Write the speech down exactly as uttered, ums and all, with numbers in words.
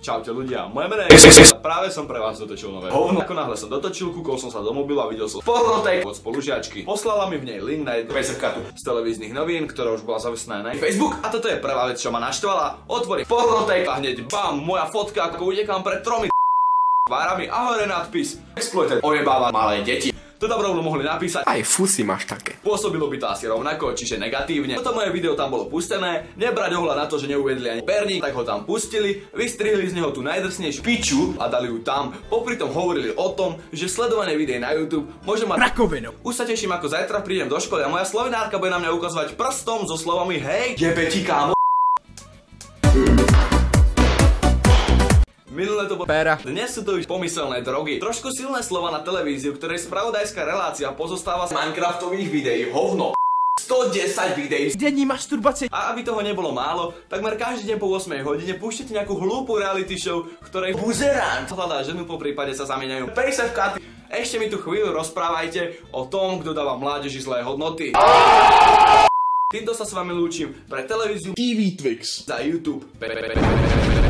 Čaute ľudia, moje meno je práve som pre vás dotočil nové hovno. Ako náhle som dotočil, kúkol som sa do mobilu a videl som pornotek od spolužiačky. Poslala mi v nej link na jednu pé es kartu z televíznych novín, ktorá už bola zavesená na Facebook. A toto je prvá vec, čo ma naštvala. Otvorí pornotek a hneď bam, moja fotka, ako utekám pred tromi tvárami a hore nadpis Exploited ojebáva malé deti. To dobro mohli napísať aj fusy máš také. Pôsobilo by to asi rovnako, čiže negatívne. Toto moje video tam bolo pustené, nebrať ohľad na to, že neuviedli ani perník, tak ho tam pustili, vystrihli z neho tú najdrsnejšiu piču a dali ju tam. Popri tom hovorili o tom, že sledované videí na YouTube môže mať rakovinu. Už sa teším, ako zajtra prídem do školy a moja slovinárka bude na mňa ukazovať prstom so slovami hej, jebeti kámo. Minulé to bolo péra. Dnes sú to už pomyselné drogy. Trošku silné slova na televíziu, ktorej spravodajská relácia pozostáva z Minecraftových videí. Hovno. sto desať videí. Denní masturbácie. A aby toho nebolo málo, takmer každý deň po ôsmej hodine púšťate nejakú hlúpu reality show, v ktorej buzerant hľadá ženu, po prípade sa zamieňajú pé es karty. Ešte mi tu chvíľu rozprávajte o tom, kto dáva mládeži zlé hodnoty. Týmto sa s vami lúčim pre televíziu té vé Twix za YouTube.